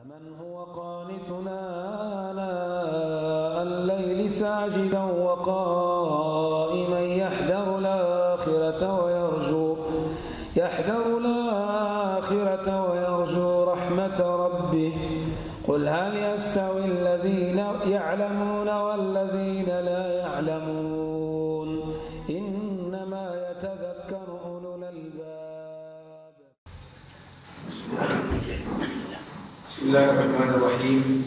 أمن هو قانتنا آناء الليل ساجدا وقائما يحذر الآخرة ويرجو رحمة ربه قل هل يستوي الذين يعلمون والذين لا يعلمون إنما يتذكر أولو الألباب. بسم الله الرحمن الرحيم.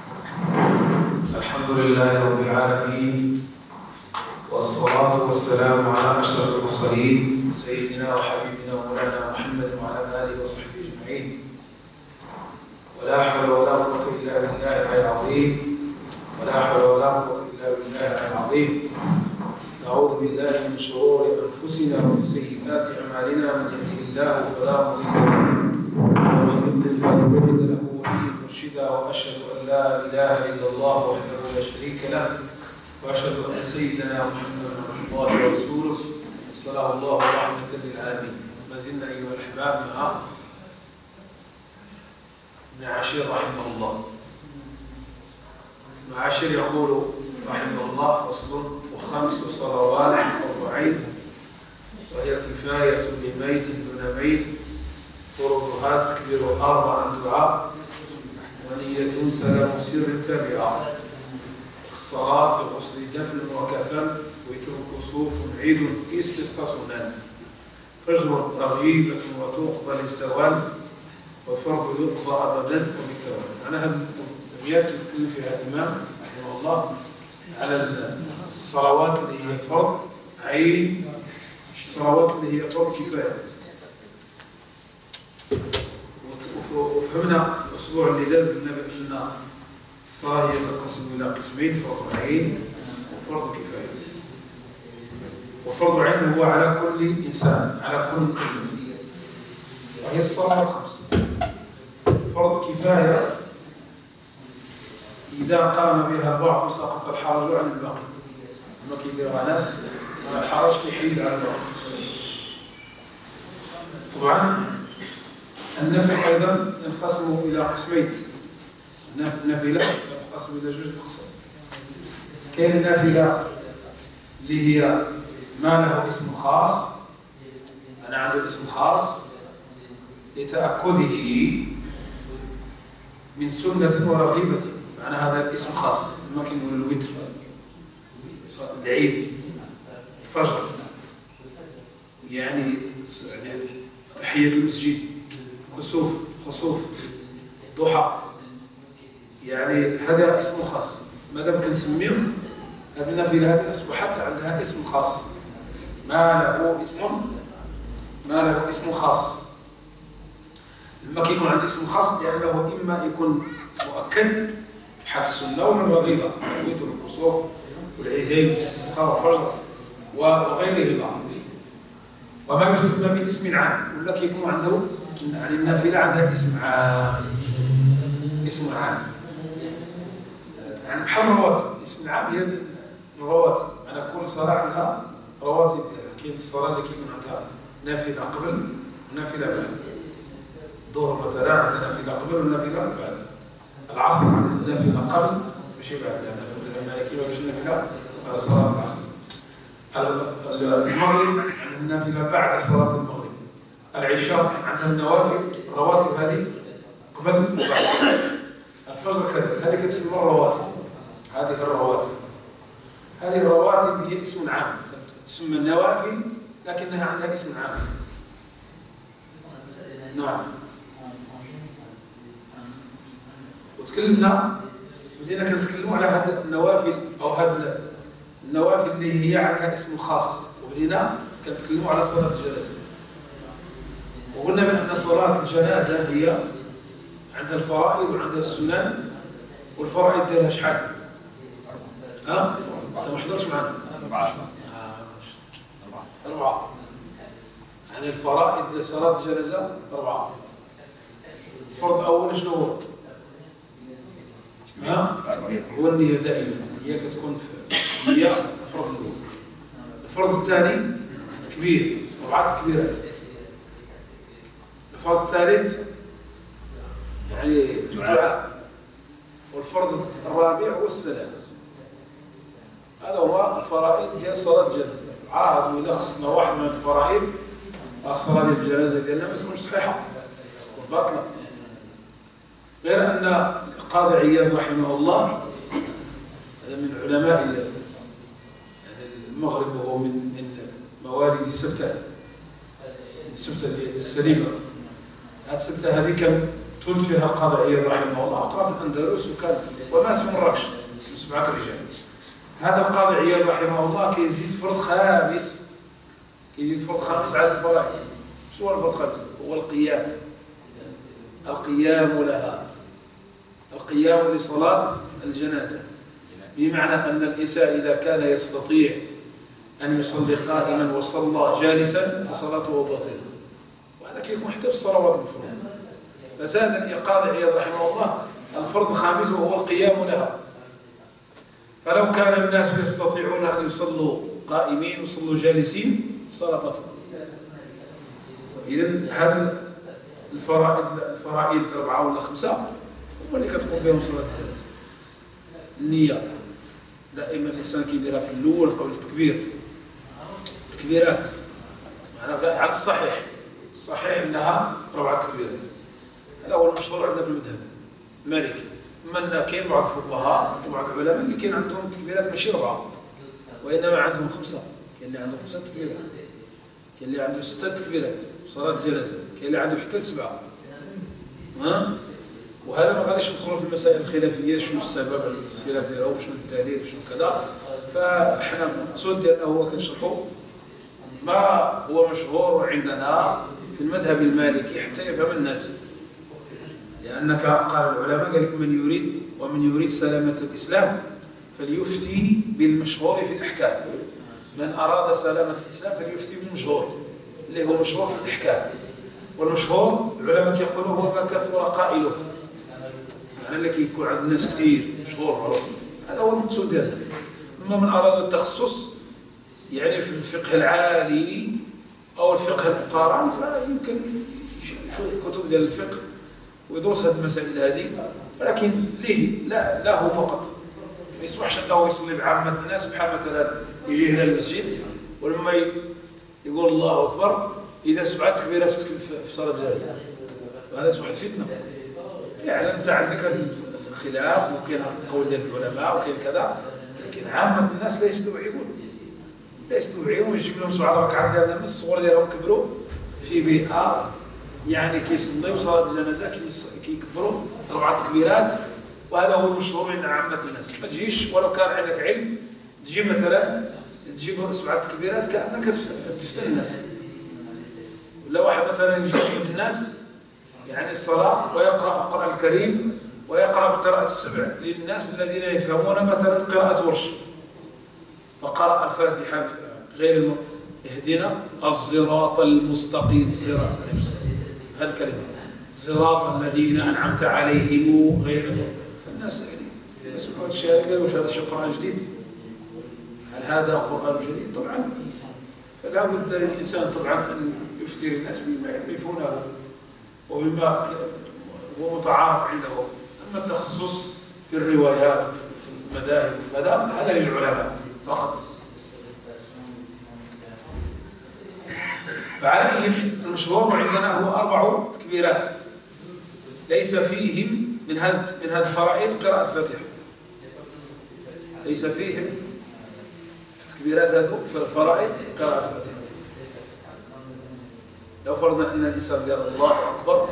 الحمد لله رب العالمين، والصلاة والسلام على أشرف المرسلين سيدنا وحبيبنا ومولانا محمد وعلى آله وصحبه أجمعين. ولا حول ولا قوة إلا بالله العلي العظيم. ولا حول ولا قوة إلا بالله العلي العظيم. نعوذ بالله من شرور أنفسنا ومن سيئات أعمالنا، من يهده الله فلا مضل له ومن يضلل فلن تجد له وليا مرشدا. وأشهد أن لا إله إلا الله وحده لا شريك له، وأشهد أن سيدنا محمدا عبد الله ورسوله صلى الله ورحمة للعالمين. ما زلنا أيها الأحباب مع ابن عاشر رحمه الله. ابن عاشر يقول رحمه الله: فصل: وخمس صلوات فرض عين، وهي كفاية لميت دون ميت، فروضها تكبير 4 دعاء، ونية سلام سر تبعا، الصلاة غسل دفن وكفن، وتر كسوف عيد استسقى سنن، فجر رغيبة وتقضى للزوال، والفرض يقضى أبدا وبالتوالي. معنى هذه الأبيات يتكلم فيها الإمام رحمه الله على الصلوات اللي هي فرض عين، الصلوات اللي هي فرض كفاية. وفهمنا في الأسبوع اللي داز قلنا بأن الصلاة هي تنقسم إلى قسمين: فرض عين وفرض كفاية. وفرض عين هو على كل إنسان، على كل مكلف، وهي الصلاة 5. فرض كفاية إذا قام بها البعض سقط الحرج عن الباقي. لما كيديرها ناس الحرج كيحيد على الباقي. طبعا النفل أيضا ينقسم إلى قسمين. النافلة تنقسم إلى 2 أقسام. كاين النافلة اللي هي ما له اسم خاص، أنا عنده اسم خاص لتأكده من سنة ورغيبة. معنى هذا الاسم خاص، ما كنقول الوتر، العيد، الفجر، يعني تحية المسجد، كسوف، خسوف، ضحى، يعني هذا اسم خاص. مادام كنسميه هذه النافلة هذه أصبحت عندها اسم خاص، ما له اسم خاص. لما كيكون عندي اسم خاص لأنه إما يكون مؤكد بحال السنة ولا الرغيبة، الوتر والكسوف والعيدين والاستسقاء والفجر وغيرهما، وما يسمى باسم عام. ولا كيكون عنده يعني النافلة عندها اسم عام، اسم عام، يعني بحال الرواتب. اسم العام هي الرواتب، يعني كل صلاة عندها رواتب ديالها. كاين الصلاة اللي كيكون عندها نافلة قبل ونافلة بعد. الظهر مثلا عندنا نافلة قبل ونافلة بعد. العصر عندنا نافلة قبل ماشي بعد، لأن المالكية ما فيش النافلة بعد صلاة العصر. المغرب عندنا نافلة بعد صلاة المغرب. العشاء عندنا النوافل الرواتب هذه قبل وبعد. الفجر كذلك، هذه كتسمى الرواتب. هذه الرواتب هي اسم عام، تسمى النوافل لكنها عندها اسم عام. نعم. بدينا كنتكلموا على هذه النوافل أو هذه النوافل اللي هي عندها اسم خاص، وبدينا كنتكلموا على صلاة الجنازة. وقلنا بأن صلاة الجنازة هي عندها الفرائض وعندها السنن. والفرائض ديالها شحال؟ أنت ما حضرتش معنا؟ 4. ما كنتش. 4. يعني الفرائض ديال صلاة الجنازة 4. الفرض الأول شنو هو؟ هو النية دائما. النية كتكون في النية الفرض الأول. الفرض الثاني تكبير، 4 تكبيرات. الفرض الثالث يعني الدعاء. والفرض الرابع هو السلام. هذا هو الفرائض ديال صلاة الجنازة. عاد يلخصنا واحد من الفرائض الصلاة ديال الجنازة ديالنا ما تكونش صحيحة وباطلة. غير أن القاضي عياض رحمه الله هذا من علماء يعني المغرب، وهو من مواليد السبتة، السبتة السليمة. هذه السبتة هذه كان تولد فيها القاضي عياض رحمه الله، أقرأ في الأندلس ومات في مراكش من 7 رجال. هذا القاضي عياض رحمه الله كيزيد فرض خامس، على الفرائض. شو هو الفرض الخامس؟ هو القيام لها، القيام لصلاة الجنازة، بمعنى أن الإنسان إذا كان يستطيع أن يصلي قائما وصلى جالسا فصلاته باطلة، وهذا كيكون حتى في الصلوات المفروضة. فزاد القاضي عياض رحمه الله الفرض الخامس وهو القيام لها. فلو كان الناس يستطيعون أن يصلوا قائمين ويصلوا جالسين الصلاة باطلة. إذن هذه الفرائض 4 ولا 5 هما اللي كتقوم بهم صلاة الجنازة. النية دائما الإنسان كيديرها في الأول قبل التكبير، التكبيرات معناها على الصحيح أنها 4 تكبيرات. هذا هو المشهور عندنا في المذهب المالكي. أما كاين بعض الفقهاء وبعض العلماء اللي كاين عندهم تكبيرات ماشي 4، وإنما عندهم 5. كاين اللي عنده 5 تكبيرات، كاين اللي عنده 6 تكبيرات في صلاة الجنازة، كاين اللي عنده حتى 7. وهذا ما غاديش ندخلوا في المسائل الخلافية، شنو السبب الاختلاف ديالها وشنو الدليل وشنو كذا. فاحنا المقصود ديالنا هو كنشرحوا ما هو مشهور عندنا في المذهب المالكي حتى يفهم الناس. لأنك قال العلماء قال لك ومن يريد سلامة الإسلام فليفتي بالمشهور في الأحكام. من أراد سلامة الإسلام فليفتي بالمشهور اللي هو مشهور في الأحكام. والمشهور العلماء يقولوا هو ما كثر قائله، يعني اللي كيكون عند الناس كثير مشهور معروف. هذا هو المقصود ديالنا. أما من أراد التخصص يعني في الفقه العالي أو الفقه المقارن فيمكن يشوف كتب ديال الفقه ويدرس هذه المسائل هذه، ولكن ليه لا هو فقط ما يصبحش انه يصلي بعامه الناس. بحال مثلا يجي هنا المسجد ولما يقول الله اكبر اذا 7 تكبيرات في صلاه الجنازه، وهذا اصبحت فتنه. يعني انت عندك هذا الخلاف وكاين هذا القول ديال العلماء وكاين كذا، لكن عامه الناس لا يستوعبون ويجيب لهم 7 ركعات لان من الصغر ديالهم كبروا في بيئه يعني كيصليو صلاه الجنازه كيكبروا 4 تكبيرات، وهذا هو المشهور عند عامه الناس. ما تجيش ولو كان عندك علم تجي مثلا تجيب 7 تكبيرات كانك تفتن الناس. ولا واحد مثلا يجي يسمع الناس يعني الصلاه ويقرا القران الكريم ويقرا بقراءه السبع للناس الذين يفهمون مثلا قراءه ورش، فقرأ الفاتحه غير اهدنا الصراط المستقيم، الصراط هذه الكلمة صراط الذين أنعمت عليهم غير الناس. يعني يسمعوا هذا الشيء قالوا واش هذا الشيء قرآن جديد؟ هل هذا قرآن جديد؟ طبعا. فلا بد للإنسان طبعا أن يفتي الناس بما يعرفونه وبما هو متعارف عندهم. أما التخصص في الروايات وفي المذاهب هذا للعلماء فقط. فعلى المشهور عندنا هو 4 تكبيرات ليس فيهم من هذه الفرائض قراءة الفاتحة، ليس فيهم في التكبيرات هذو في الفرائض قراءة الفاتحة. لو فرضنا أن الإنسان قال الله أكبر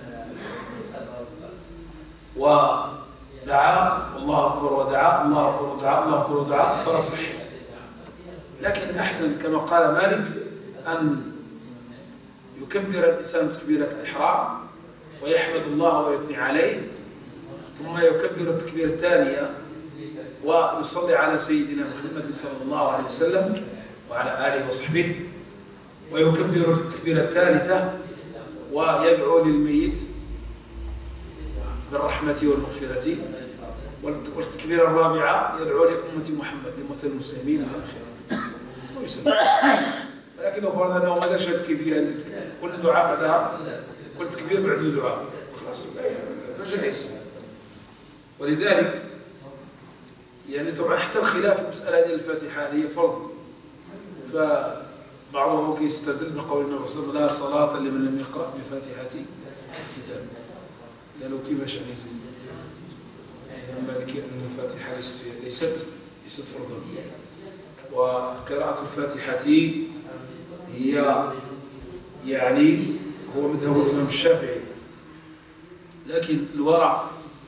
ودعا الله أكبر ودعا الله أكبر ودعا الله أكبر ودعا الصلاة صحيحة. لكن أحسن كما قال مالك أن يكبر الإنسان تكبيرة الإحرام ويحمد الله ويثني عليه، ثم يكبر التكبيرة الثانية ويصلي على سيدنا محمد صلى الله عليه وسلم وعلى آله وصحبه، ويكبر التكبيرة الثالثة ويدعو للميت بالرحمة والمغفرة، والتكبيرة الرابعة يدعو لأمة محمد لموتى المسلمين إلى آخره ويسلم. لكن لو فرضنا أنه ما دارش هذه الكيفية، كل دعاء بعدها كل تكبير بعده دعاء خلاص فاش فجائز. ولذلك يعني طبعا حتى الخلاف في المسألة ديال الفاتحة هي فرض، فبعضهم كيستدل بقول النبي صلى الله عليه وسلم لا صلاة لمن لم يقرأ بفاتحة الكتاب. قالوا كيفاش يعني المالكي أن الفاتحة ليست فرضا، وقراءة الفاتحة هي يعني هو مذهب الإمام الشافعي، لكن الورع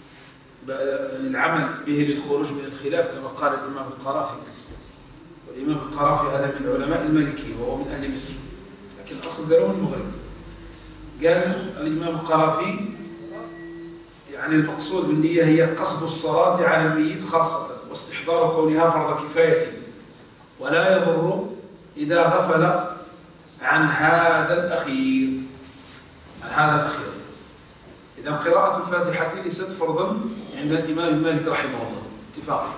العمل به للخروج من الخلاف كما قال الإمام القرافي. والإمام القرافي هذا من علماء المالكية وهو من أهل مصر، لكن الأصل داره من المغرب. قال الإمام القرافي يعني المقصود بالنية هي قصد الصلاة على الميت خاصة، واستحضار كونها فرض كفاية، ولا يضر إذا غفل عن هذا الأخير. إذا قراءة الفاتحة ليست فرضا عند الإمام مالك رحمه الله اتفاق.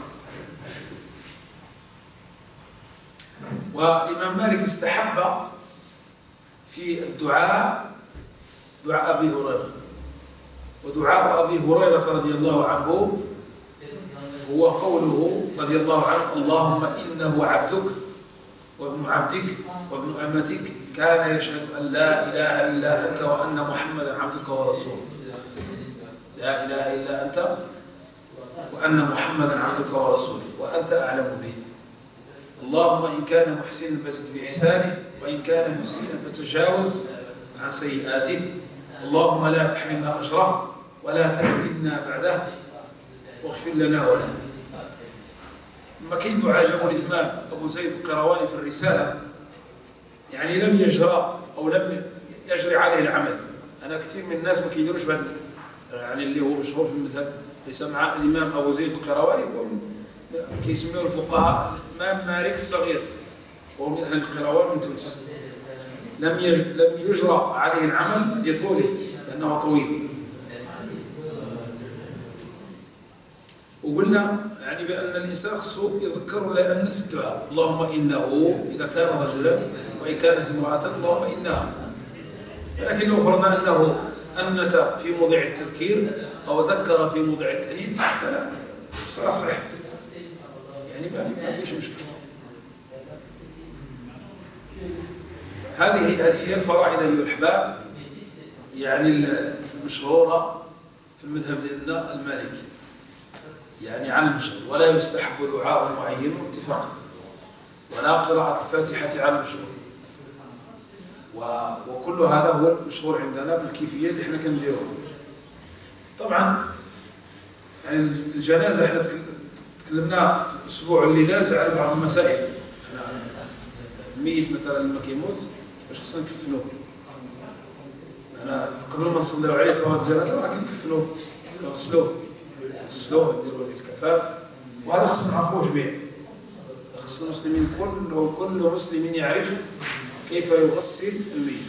والإمام مالك استحب في الدعاء دعاء أبي هريرة، ودعاء أبي هريرة رضي الله عنه هو قوله رضي الله عنه اللهم إنه عبدك وابن عبدك وابن أمتك كان يشهد أن لا إله إلا أنت وأن محمدا عبدك ورسولك. لا إله إلا أنت وأن محمدا عبدك ورسولك وأنت أعلم به. اللهم إن كان محسنا فزد بإحسانه، وإن كان مسيئا فتجاوز عن سيئاته. اللهم لا تحرمنا أجره ولا تفتنا بعده واغفر لنا وله. لما كان دعاء جابوا الإمام أبو زيد القيرواني في الرسالة يعني لم يجرى أو لم يجري عليه العمل. أنا كثير من الناس ما كيديروش بهذا يعني اللي هو مشهور في المذهب ليس مع الإمام أبو زيد القيرواني كيسميه الفقهاء الإمام مالك الصغير، وهو من أهل القيروان من تونس. لم يجرى عليه العمل لطوله لأنه طويل. وقلنا يعني بأن الإنسان خصو يذكر لأنث الدعاء اللهم إنه إذا كان رجلا، وإن كانت امرأة اللهم إنها. لكن لو فرضنا أنه أنت في موضع التذكير أو ذكر في موضع التأنيث فلا صحيح، يعني ما فيش مشكلة. هذه هي الفرائض أيها الأحباب يعني المشهورة في المذهب ديالنا المالكي يعني على المشهور. ولا يستحب دعاء معين اتفاقا، ولا قراءة الفاتحة على المشهور. وكل هذا هو المشهور عندنا بالكيفية اللي احنا كنديروها. طبعا يعني الجنازة احنا تكلمنا في الأسبوع اللي داز على بعض المسائل. الميت مثلا لما كيموت باش خصنا نكفنوه. أنا قبل ما نصليو عليه صلاة الجنازة راه كنكفنوه نغسلوه نديروا ليه الكفان، وهذا خصنا نعرفوه جميع. خص المسلمين كل مسلم يعرف كيف يغسل الميت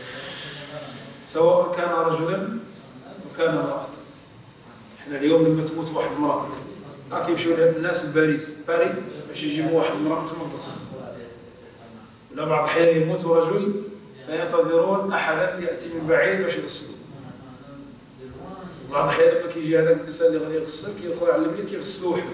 سواء كان رجلا أو كان امرأة. احنا اليوم لما تموت واحد المرأة راه كيمشيو الناس باري باش يجيبوا واحد المرأة تما تغسل. ولا بعض الأحيان يموت رجل لا ينتظرون أحدا يأتي من بعيد باش يغسلوا. بعض الأحيان لما كيجي هذاك الإنسان اللي غادي يغسل كيدخل على الميت كيغسلوا وحده.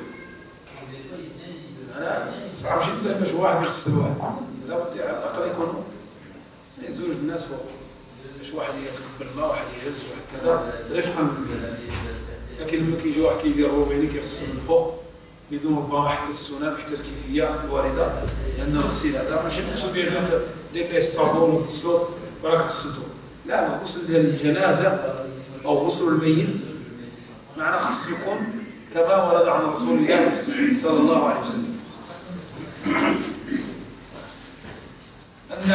أنا صعب جدا باش واحد يغسل واحد، لابد على الأقل يكونوا زوج الناس فوق باش واحد يكب الماء واحد يهز واحد كذا رفقا بالميت. لكن لما كيجي واحد كيدير روبيني كيغسل من فوق بدون ربما حتى السنن حتى الكيفية الواردة، لأن الغسيل هذا ماشي مقصود به غير دير ليه الصابون وتغسلو وراك غسلتو. لا، الغسل ديال الجنازة أو غسل الميت معنى خص يكون كما ورد عن رسول الله صلى الله عليه وسلم أن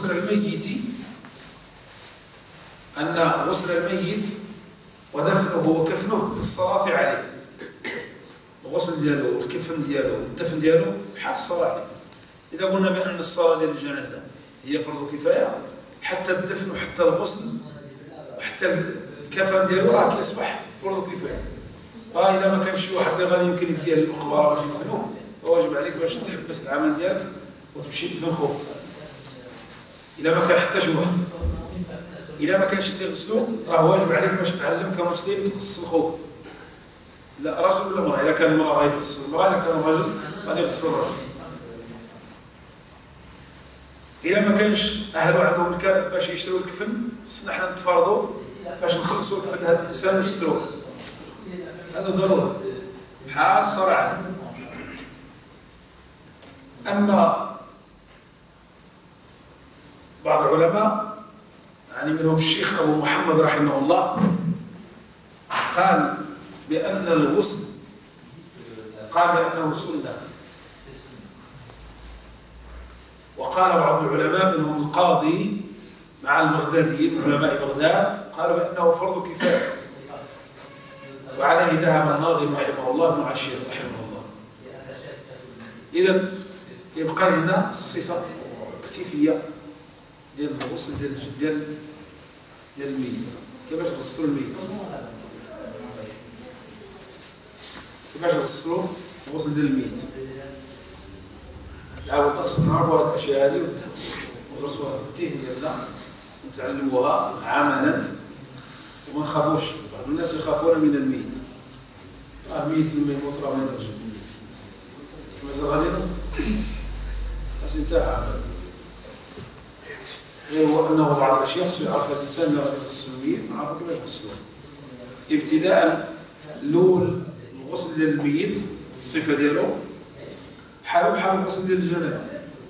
غسل الميت ودفنه وكفنه بالصلاة عليه. الغسل ديالو والكفن ديالو والدفن ديالو بحال الصلاة عليه. إذا قلنا بأن الصلاة ديال الجنازة هي فرض كفاية، حتى الدفن وحتى الغسل وحتى الكفن ديالو راه كيصبح فرض كفاية. إذا ما كانش شي واحد اللي غادي يمكن يديه للمقبرة باش يدفنوه فواجب عليك باش تحبس العمل ديالك وتمشي تدفن خوك. إذا ما كان حتى شي واحد الا ما كانش اللي يغسلو راه واجب عليك باش تعلم كمسلم تغسل خوك. لا رجل ولا امراه، الا كان المراه غادي تغسل المراه، الا كان الرجل غادي يغسل الرجل. الا ما كانش اهله عندهم باش يشريو الكفن، خصنا حنا نتفرضوا باش نخلصوا الكفن لهذا الانسان ونشتروه. هذا ضروري بحال الصلاه عليه. اما بعض العلماء يعني منهم الشيخ ابو محمد رحمه الله قال بان الغسل قال بانه سنه، وقال بعض العلماء منهم القاضي مع البغدادي من علماء بغداد قالوا بانه فرض كفايه، وعليه ذهب الناظم رحمه الله ابن عاشر رحمه الله. اذا يبقى لنا الصفه الكيفيه ديال الغسل ديال الميت. كيفاش نغسلوا الميت؟ كيفاش نغسلوا الغسل ديال الميت؟ نحاول نعرفوا هذه الاشياء هذه ونغرسوها في الذهن ديالنا ونتعلموها عملا وما نخافوش. بعض الناس يخافون من الميت، راه الميت لما يموت راه ما يرجع، مازال غادي خاص انتهى. غير هو انه بعض الاشياء خصو يعرف هذا الانسان اللي غادي يغسل الميت، نعرفوا كيفاش نغسلوه. ابتداء الاول الغسل ديال الميت الصفه ديالو بحال الغسل ديال الجنابه.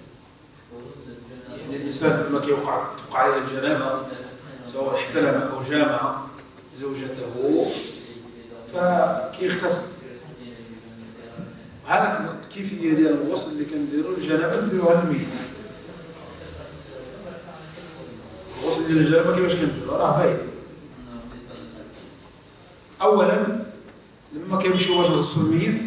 يعني الانسان لما توقع عليه الجنابه سواء احتلم او جامع زوجته فكيغتسل. هذاك الكيفيه ديال الغسل اللي كنديروا الجنابه نديروها للميت. الغسل ديال الجنابه كيفاش كنديروا راه باين. اولا لما كيمشيو باش نغسلوا الميت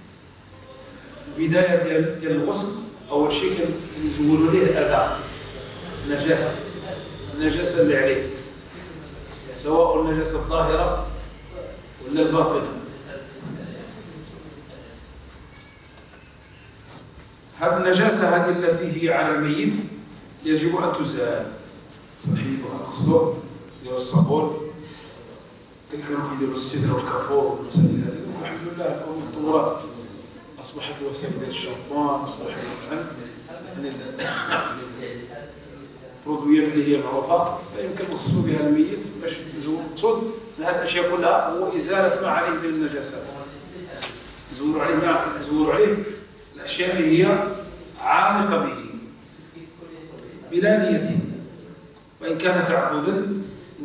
البدايه ديال الغسل اول شيء كنزولوا ليه الاذى، النجاسه اللي عليه، سواء النجاسه الظاهره ولا الباطنه. هذه النجاسه هذه التي هي على الميت يجب ان تزال. صحيحوها نغسلوا نديروا الصابون كانوا كيديروا السدر والكافور والمسائل هذه. والحمد لله الامور تطورات، اصبحت الوسائل ديال الشامبوان اصبحت يعني البرودويات اللي هي معروفه فيمكن نغسلوا بها الميت باش نزول هذه الاشياء كلها هو ازاله ما عليه من النجاسات. نزوروا عليه الاشياء اللي هي عالقه به بلا نيه، وان كان تعبدا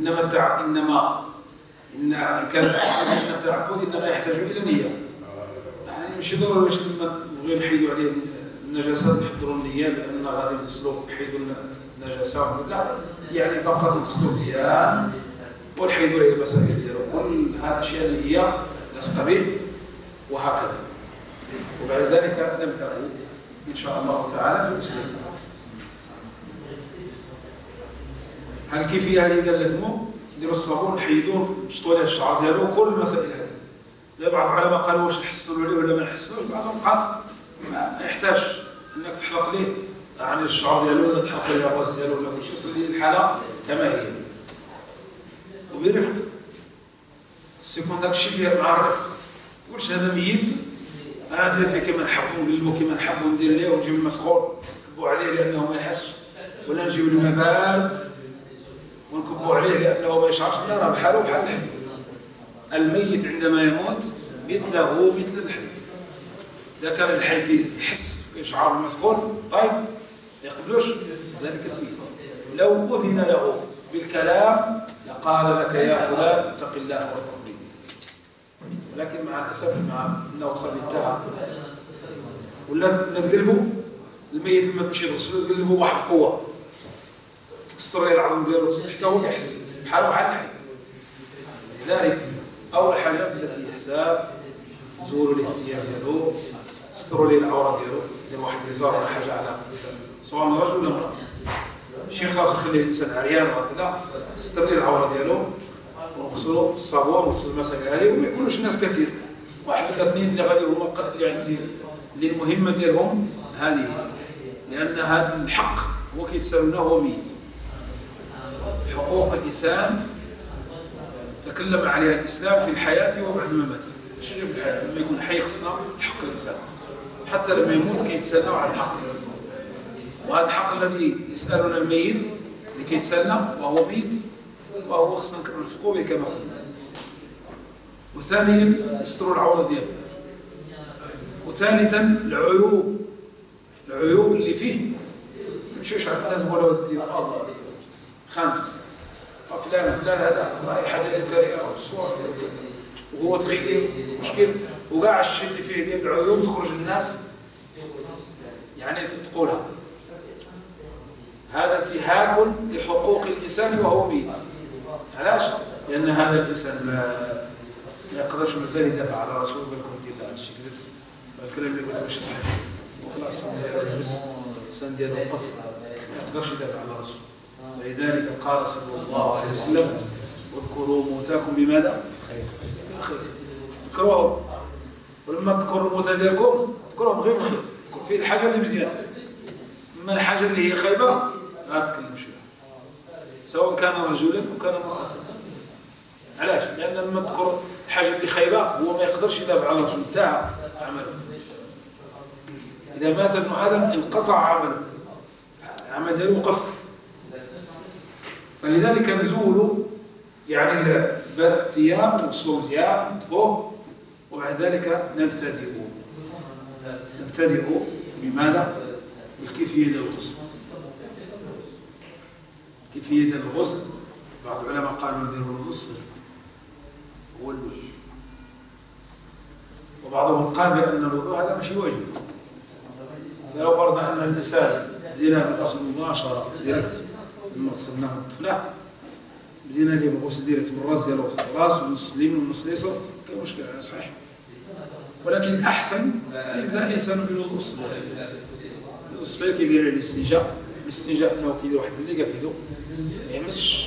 إن كان التعبد انما يحتاج الى نيه. يعني ماشي ضروري باش نبغيو نحيدوا عليه النجاسات نحضروا النيه بان غادي نغسلوه نحيدوا النجاسه، لا، يعني فقط نغسلوه مزيان ونحيدوا عليه المسائل ديالو كل هذه الاشياء اللي هي لاصقه به وهكذا. وبعد ذلك نبدا ان شاء الله تعالى في المسلم. هل الكيفيه هذه دلتمو نديروا الصابون نحيدوه نشطوا عليه الشعر ديالو كل المسائل هذه. بعض العلماء قالوا واش نحسنوا عليه ولا ما نحسنوش، بعضهم قال ما يحتاج انك تحلق ليه يعني الشعر ديالو ولا تحلق ليه الراس ديالو ولا كلشي، خلي الحاله كما هي وبرفق. يكون داك الشيء فيه مع الرفق. واش هذا ميت انا ندير فيه كما نحب ونقلبو كما نحب وندير ليه ونجيب المسخون نكبو عليه لانه ما يحسش، ولا نجيب الماء بارد ونكبوا عليه لانه ما يشعرش؟ لا، راه بحاله بحال الحي. الميت عندما يموت مثله مثل الحي. اذا كان الحي كيحس يشعر بالمسخون طيب ما يقبلوش ذلك الميت. لو اذن له بالكلام لقال لك يا فلان اتق الله وارفق به، ولكن مع الاسف مع انه صار انتهى ولا نتقلبوا الميت لما تمشي تغسلو تقلبوا بواحد القوه تكسر ليه العظم ديالو حتى هو يحس بحاله بحال الحي. لذلك اول حاجه التي حساب زوروا ليه الثياب ديالو، ستروا ليه العوره ديالو، ديروا واحد الازار ولا حاجه على سواء من رجل ولا امراه. شي خلاص يخليه الانسان عريان وهكذا، ستر ليه العوره ديالو ونغسلوا الصابون ونغسلوا المسائل هذه وما يكونوش الناس كثير، واحد ولا اثنين اللي غادي هما يعني اللي المهمه ديالهم هذه، لان هذا الحق هو كيتسالونه هو ميت. حقوق الإنسان تكلم عليها الإسلام في الحياة وبعد الممات. مش في الحياة، لما يكون حي خصنا حق الإنسان، حتى لما يموت كيتسنى على الحق. وهذا الحق الذي يسألنا الميت لكي يتسنى وهو ميت، وهو خصنا نرفقوا به كما قلنا. وثانيا يستروا العورة ديالو. وثالثا العيوب اللي فيه مشوش على الناس ولا ودي الله. خامس فلان هذا رائحة ديالو كريهة والصور ديالو كذا، وهو تغير مشكل، وكاع الشيء اللي فيه ديال العيوب تخرج للناس يعني تقولها. هذا انتهاك لحقوق الإنسان وهو ميت. علاش؟ لأن هذا الإنسان مات، ما يقدرش مازال يدافع على رسول بالكم ديال هذا الشيء. كذبت الكلام اللي قلته ماشي صحيح، وخلاص بس الإنسان ديالو وقف، ما يقدرش يدافع على رسول. ولذلك قال صلى الله عليه وسلم: اذكروا موتاكم بماذا؟ بالخير. اذكروهم، ولما تذكروا الموتى ديالكم اذكروهم غير بالخير، يكون فيه الحاجة اللي مزيانة. أما الحاجة اللي هي خايبة ما تكلمش فيها، سواء كان رجلا أو كان امرأة. علاش؟ لأن لما تذكر الحاجة اللي خايبة هو ما يقدرش يدافع على الرسول تاع عمله. إذا مات ابن آدم انقطع عمله، العمل ديالو وقف. فلذلك نزول يعني الثياب نغسلوا مزيان نطفوه، وبعد ذلك نبتدئ بماذا؟ بالكيفية ديال الغسل. كيفية ديال الغسل بعض العلماء قالوا نديروا الغسل هو الوضوء، وبعضهم قال بأن الوضوء هذا ماشي واجب. فلو فرضنا أن الإنسان بدينا بالغسل مباشرة ديريكت لما غسلناه وطفناه، بدينا ليه بالغسل ديريكت من الراس ديالو، الراس والنص اليمين والنص اليسار، كاين مشكل على صحيح. ولكن الأحسن أن يبدأ الإنسان بالوضوء الصغير. الوضوء الصغير كيدير عليه الاستنجاء. الاستنجاء أنه كيدير واحد اللقة في يدو، ما يمسش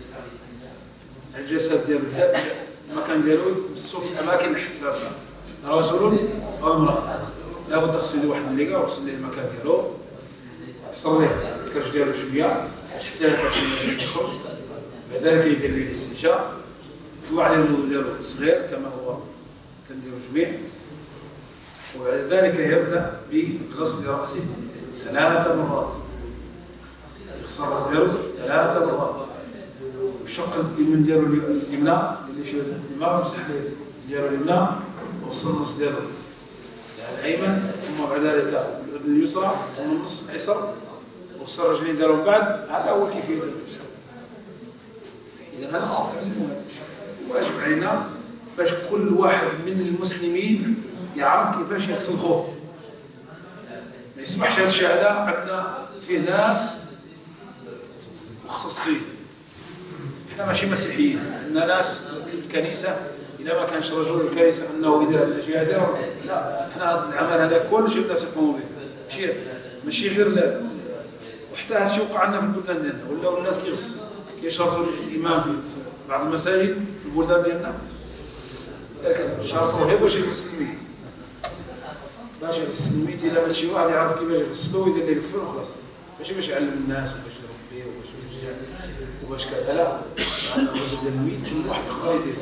الجسد ديالو، المكان ديالو يمسو في الأماكن الحساسة، رجل أو امرأة، لابد خصو يدير واحد اللقة ويغسل ليه المكان ديالو، يصر ليه الكرش ديالو شوية حتى الكرش ديالو يخرج. بعد ذلك يدير ليه الاستنجاء، يطلع عليه الوضوء ديالو صغير كما هو كنديرو جميع. وبعد ذلك يبدأ بغسل رأسه 3 مرات، يغسل راس ديالو 3 مرات، ويشق اليمين ديالو اليمنى اللي شي الماء يمسح ليه ديالو اليمنى، وغسل النص ديالو الايمن، ثم بعد ذلك الاذن اليسرى، ثم النص الايسر، وغسل الرجلين ديالو من بعد. هذا هو كيفية الغسل. اذا هذا خصنا نتعلموا هذا الشيء، واجب علينا باش كل واحد من المسلمين يعرف كيفاش يغسل خوه. ما يسمحش هذا الشهاده عندنا فيه ناس مختصين، احنا ماشي مسيحيين، عندنا ناس في الكنيسه اذا ما كانش رجل الكنيسه انه يدير هذه الاشياء هذه، لا، احنا هذا العمل هذا كل شيء الناس يقوموا به، ماشي غير. وحتى هذا الشيء وقع عندنا في البلدان ديالنا، ولاو الناس كيشرطوا الامام في بعض المساجد في البلدان ديالنا، شرطوا غير باش يغسل الميت، باش يغسل الميت. الا مات شي واحد يعرف كيفاش يغسلو ويدير ليه الكفن وخلاص، ماشي باش يعلم الناس وباش يربيه وباش كذا، لا، عندنا الغسل ديال الميت كل واحد اخر يدير.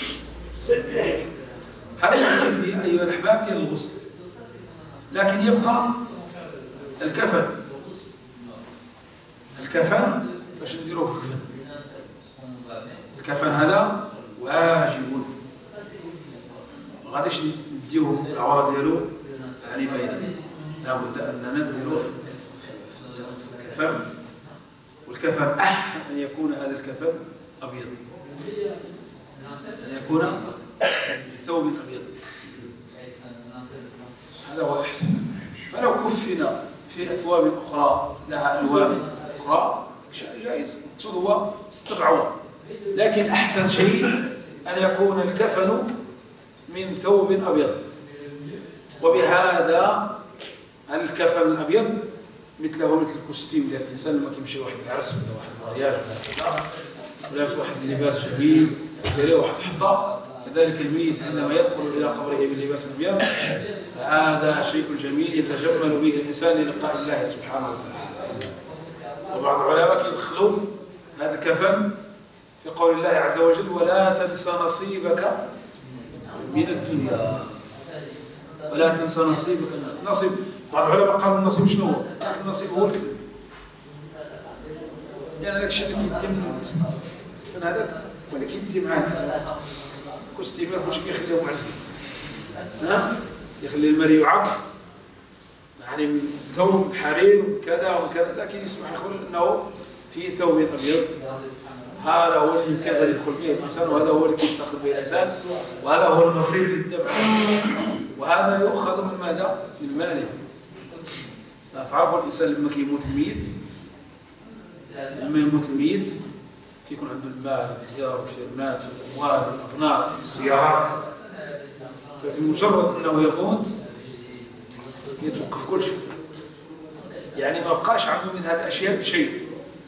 هذا الكيفية أيها الأحباب ديال الغسل. لكن يبقى الكفن باش نديروه في الكفن. الكفن هذا واجب، ما غاديش نديوه العوره ديالو يعني باينه، لابد اننا نديروه في الكفن. والكفن احسن ان يكون هذا الكفن ابيض، ان يكون من ثوب ابيض، هذا هو احسن. فلو كفنا في اثواب اخرى لها الوان اخرى جائز، هو ستر عوره، لكن احسن شيء ان يكون الكفن من ثوب ابيض. وبهذا الكفن الابيض مثله مثل الكوستيم ديال الانسان لما كيمشي واحد العرس ولا واحد الرياج ولا كذا ولابس واحد اللباس جميل داير واحد الحطه، كذلك الميت عندما يدخل الى قبره بلباس ابيض هذا شيء جميل يتجمل به الانسان للقاء الله سبحانه وتعالى. وبعض العلماء كيدخلوا هذا الكفن في قول الله عز وجل ولا تنس نصيبك من الدنيا. ولا تنسى نصيبك. النصيب بعض العلماء قالوا النصيب شنو هو؟ النصيب هو الكفن. لأن هذاك الشيء اللي كيدي من الإنسان. الكفن هذاك هو اللي كيدي مع الإنسان. كاستمر كلشي كيخليهم على الكفن. يخلي المري يعظم. يعني ثوب حرير وكذا وكذا، لكن يسمح يخرج انه في ثوب ابيض. هذا هو اللي يمكن غادي يدخل به الانسان، وهذا هو اللي كيفتخر به الانسان، وهذا هو النصيب اللي الدمع. وهذا يؤخذ من ماذا؟ من ماله. تعرفوا الانسان لما كيموت الميت، لما يموت الميت كيكون عنده المال، الديار والفيرمات والاموال والابناء والسيارات. ففي مجرد انه يموت يتوقف كل شيء. يعني ما بقاش عنده من هذه الاشياء شيء.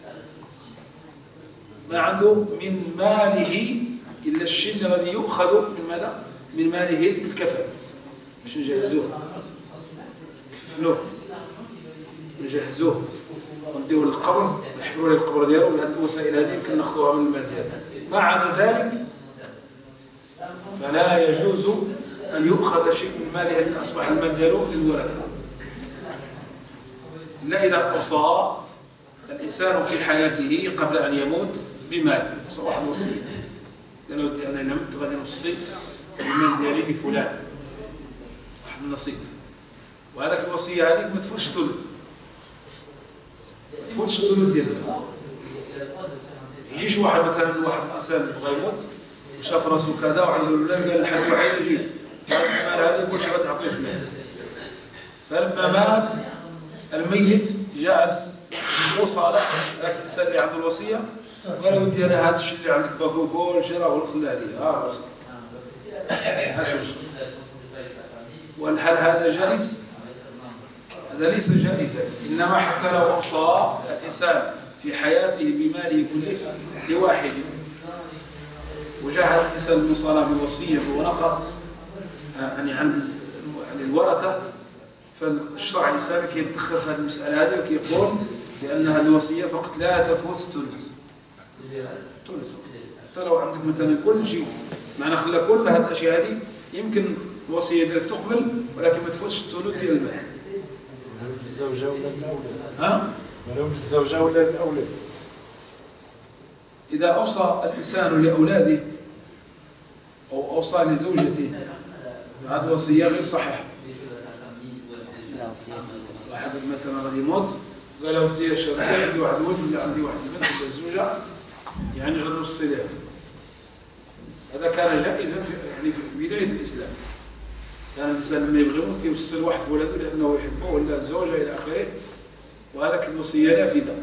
ما عنده من ماله الا الشيء اللي غادي يؤخذ من ماذا؟ من ماله الكفن باش نجهزوه، نكفنوه نجهزوه ونديوه للقبر، نحفروا له القبر ديالو. بهذه الوسائل هذه يمكن ناخذوها من المال ديالو. ما عدا ذلك فلا يجوز أن يؤخذ شيء من ماله لأن أصبح المال ديالو للورثة. إلا إذا أوصى الإنسان في حياته قبل أن يموت بمال، وصى واحد الوصية، قال له ودي أنا إلا مت غادي نوصي المال ديالي لفلان واحد النصيب، وهذاك الوصية هذيك ما تفوتش الثلث، ما تفوتش الثلث ديالها. يجيش واحد مثلا واحد الإنسان بغى يموت وشاف راسو كذا وعنده الولاد قال الحاج وحيد يجي المال هذا كلشي غادي نعطيه فلان. فلما مات الميت جاء وصالح هذاك الانسان اللي عنده الوصيه قال له ودي انا هذا الشيء اللي عندك باكو كلشي راه خلاه لي بس الحج. وهل هذا جائز؟ هذا ليس جائزا. انما حتى لو اوصى الانسان في حياته بماله كله لواحد وجاء الانسان المصالح بوصيه بورقه يعني عن الورثه، فالشرع الاسلامي كيتدخل في هذه المساله هذه وكيقول لان هذه الوصيه فقط لا تفوت الثلث. الثلث حتى لو عندك مثلا كل شيء معنى خلى كل هذه الاشياء هذه يمكن الوصيه ديالك تقبل ولكن ما تفوتش الثلث ديال المال. ولو للزوجه ولا للاولاد. ولو للزوجه ولا للاولاد. اذا اوصى الانسان لاولاده او اوصى لزوجته هذه الوصيه غير صحيحه. واحد مثلا غادي يموت قال له ودي الشرعيه عندي واحد الولد ولا عندي واحد البنت ولا الزوجه يعني غنوصي لها. هذا كان جائزا في بدايه الاسلام. كان الانسان لما يبغي يموت كيوصي لواحد في ولده لانه يحبه ولا الزوجه الى اخره، وهذاك الوصيه نافذه.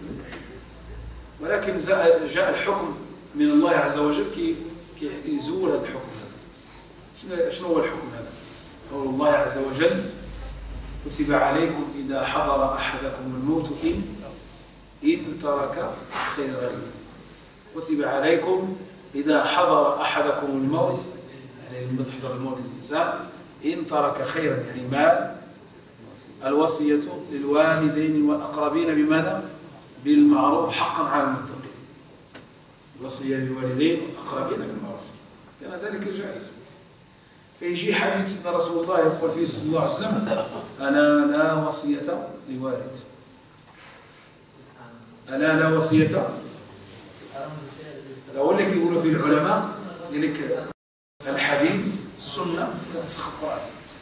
ولكن جاء الحكم من الله عز وجل كي يزول هذا الحكم هذا. شنو هو الحكم هذا؟ قول الله عز وجل كتب عليكم إذا حضر أحدكم الموت إن ترك خيرا. كتب عليكم إذا حضر أحدكم الموت، يعني لما تحضر الموت للإنسان إن ترك خيرا يعني مال. الوصية للوالدين والأقربين بماذا؟ بالمعروف حقا على المتقين. الوصية للوالدين والأقربين بالمعروف كان ذلك جائز. فيجي حديث سيدنا رسول الله يقول فيه صلى الله عليه وسلم ألا لا وصية لوارث. ألا لا وصية. أقول لك يقولوا في العلماء يقول لك الحديث السنة كنسخ القرآن.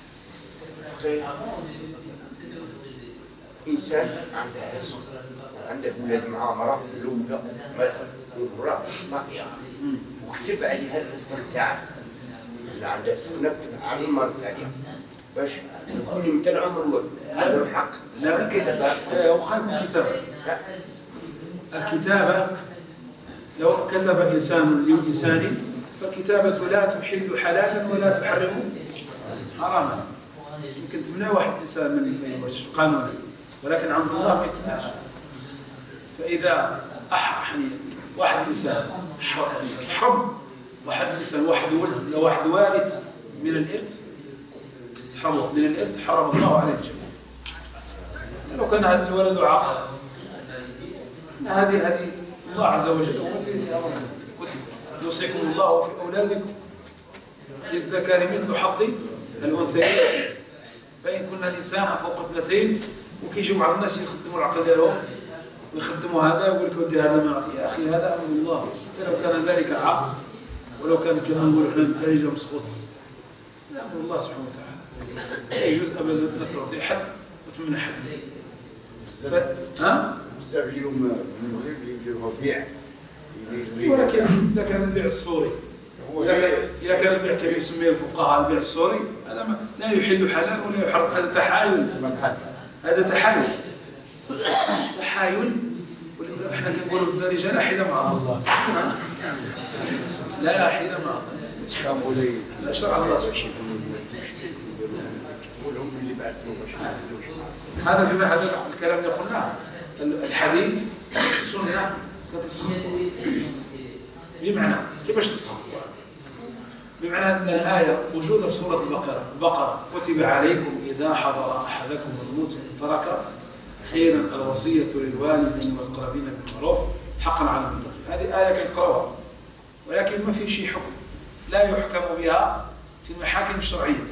إنسان عنده عز عنده ولاد معاه مرأة الأولى ماتت والمرأة باقية وكتب عليها الرزق تاعها اللي عندها السنة كتب على المرأة الثانية باش يكون يمتنع عمر الوقت عنده الحق. لا الكتابة وخير كتابة. الكتابة لو كتب إنسان لإنسان فالكتابة لا تحل حلالا ولا تحرم حراما. يمكن تمنع واحد الإنسان من ما يورث قانونا ولكن عند الله ما يتمنعش. فإذا يعني واحد الإنسان حرم واحد الإنسان واحد ولد ولا واحد الوارث من الإرث حرم من الإرث حرم الله عليه الجميع. لو كان هذا الولد عاقل هذه الله عز وجل هو الذي أمر به. يوصيكم الله في أولادكم للذكر مثل حظ الأنثيين فإن كنا نساء فوق 2 وكيجيو بعض الناس يخدموا العقل ديالهم ويخدموا هذا يقول لك ودي هذا ما يعطي. يا أخي هذا أمر الله، حتى لو كان ذلك عقل ولو كان كما نقولوا احنا بالدارجة مسخوط، هذا أمر الله سبحانه وتعالى. لا يجوز أبدا أن تعطي حد وتمنع حد. بزاف اليوم في المغرب اللي يديروها بيع، ولكن إذا كان البيع السوري، إذا كان البيع كما يسميه الفقهاء البيع السوري، هذا لا يحل حلال ولا يحرم. هذا تحايل، هذا تحايل احنا كنقولوا بالدارجه لا حيل مع الله، لا حيل مع الله، لا شرع الله. هذا فيما هذا الكلام اللي قلناه، الحديث السنه كتنسخ القرآن. بمعنى كيفاش تنسخ القرآن؟ بمعنى أن الآية موجودة في سورة البقرة كتب عليكم إذا حضر أحدكم الموت إن ترك خيرا الوصية للوالدين والأقربين بالمعروف حقا على المتقين. هذه آية كنقراوها ولكن ما في شيء حكم، لا يحكم بها في المحاكم الشرعية.